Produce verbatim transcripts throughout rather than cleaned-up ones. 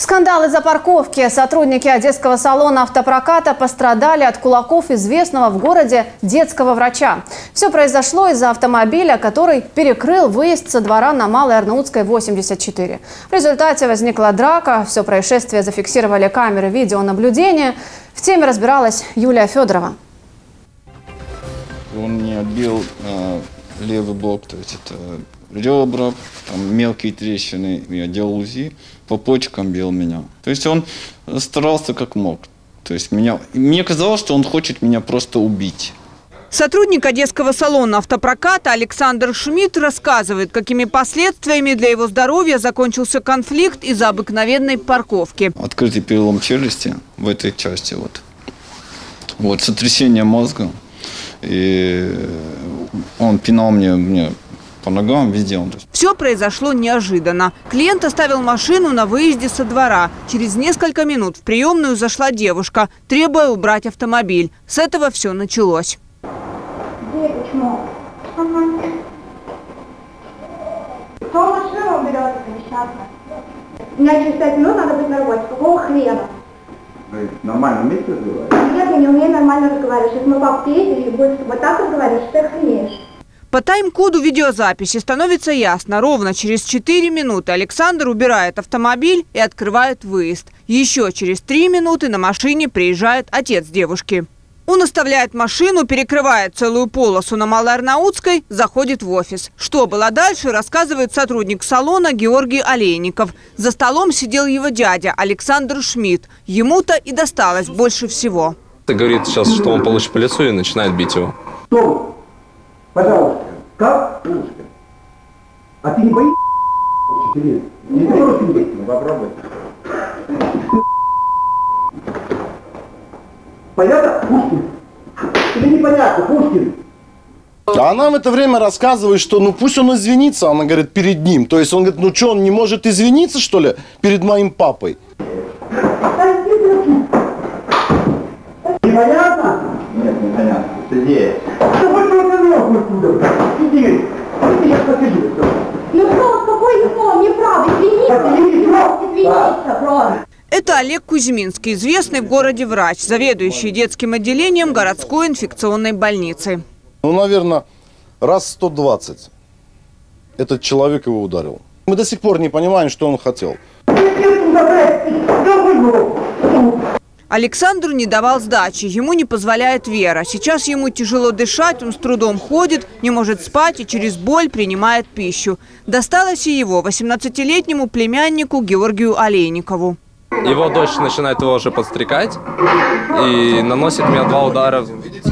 Скандал из-за парковки. Сотрудники одесского салона автопроката пострадали от кулаков известного в городе детского врача. Все произошло из-за автомобиля, который перекрыл выезд со двора на Малой Арнаутской, восемьдесят четыре. В результате возникла драка. Все происшествие зафиксировали камеры видеонаблюдения. В теме разбиралась Юлия Федорова. Он мне отбил э, левый бок, то есть это ребра, там мелкие трещины. Я делал УЗИ, по почкам бил меня. То есть он старался как мог. То есть меня, мне казалось, что он хочет меня просто убить. Сотрудник одесского салона автопроката Александр Шмидт рассказывает, какими последствиями для его здоровья закончился конфликт из-за обыкновенной парковки. Открытый перелом челюсти в этой части. Вот, вот сотрясение мозга. И он пинал мне, мне по ногам везде. Все произошло неожиданно. Клиент оставил машину на выезде со двора. Через несколько минут в приемную зашла девушка, требуя убрать автомобиль. С этого все началось. Где, почему? Кто машину уберет, это несчастно. Мне через пять минут надо быть на работе. Какого хрена? Вы нормально умеете разговаривать? Нет, я не умею нормально разговаривать. Сейчас мы папа приедет и будет с тобой так разговаривать, что ты охренеешь. По тайм-коду видеозаписи становится ясно. Ровно через четыре минуты Александр убирает автомобиль и открывает выезд. Еще через три минуты на машине приезжает отец девушки. Он оставляет машину, перекрывает целую полосу на Малой Арнаутской, заходит в офис. Что было дальше, рассказывает сотрудник салона Георгий Олейников. За столом сидел его дядя Александр Шмидт. Ему-то и досталось больше всего. Ты говорит сейчас, что он получит по лицу и начинает бить его. Что? Пожалуйста, как? Слушай. А ты не боишься? Не боишься? Попробуй. Понятно? Пушкин. Или непонятно? Пушкин. А она в это время рассказывает, что ну пусть он извинится, она говорит, перед ним. То есть он говорит, ну что, он не может извиниться, что ли, перед моим папой? Непонятно? Нет, непонятно. Сиди. Сиди. Я покажу. Ну что, какой язык? Неправда, извините. Извините, просто. Это Олег Кузьминский, известный в городе врач, заведующий детским отделением городской инфекционной больницы. Ну, наверное, раз сто двадцать этот человек его ударил. Мы до сих пор не понимаем, что он хотел. Александру не давал сдачи, ему не позволяет вера. Сейчас ему тяжело дышать, он с трудом ходит, не может спать и через боль принимает пищу. Досталось и его восемнадцатилетнему племяннику Георгию Олейникову. Его дочь начинает его уже подстрекать и наносит мне два удара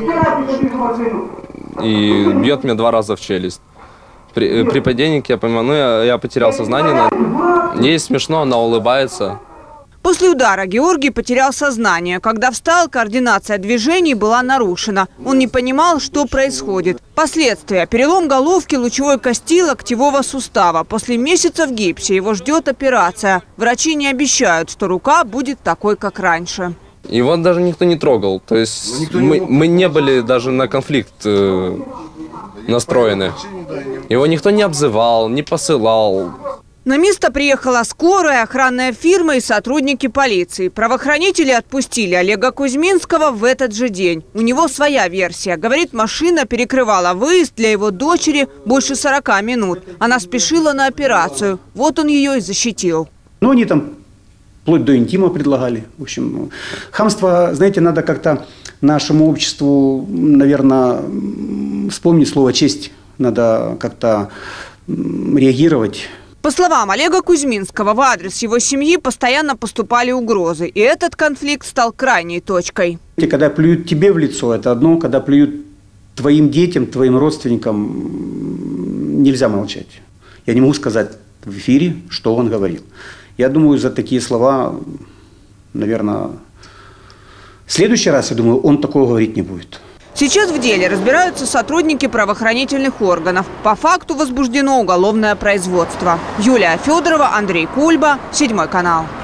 и бьет меня два раза в челюсть. При, при падении, я понимаю, ну я, я потерял сознание. Ей смешно, она улыбается. После удара Георгий потерял сознание. Когда встал, координация движений была нарушена. Он не понимал, что происходит. Последствия: перелом головки, лучевой кости, локтевого сустава. После месяца в гипсе его ждет операция. Врачи не обещают, что рука будет такой, как раньше. Его даже никто не трогал. То есть мы, мы не были даже на конфликт э, настроены. Его никто не обзывал, не посылал. На место приехала скорая, охранная фирма и сотрудники полиции. Правоохранители отпустили Олега Кузьминского в этот же день. У него своя версия. Говорит, машина перекрывала выезд для его дочери больше сорока минут. Она спешила на операцию. Вот он ее и защитил. Ну, они там вплоть до интима предлагали. В общем, хамство, знаете, надо как-то нашему обществу, наверное, вспомнить слово «честь». Надо как-то реагировать. По словам Олега Кузьминского, в адрес его семьи постоянно поступали угрозы. И этот конфликт стал крайней точкой. Когда плюют тебе в лицо, это одно. Когда плюют твоим детям, твоим родственникам, нельзя молчать. Я не могу сказать в эфире, что он говорил. Я думаю, за такие слова, наверное, в следующий раз, я думаю, он такого говорить не будет. Сейчас в деле разбираются сотрудники правоохранительных органов. По факту возбуждено уголовное производство. Юлия Федорова, Андрей Кульба, Седьмой канал.